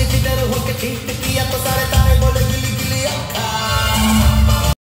किधर होके ठीक किया तो सारे तारे बोले गिल्ली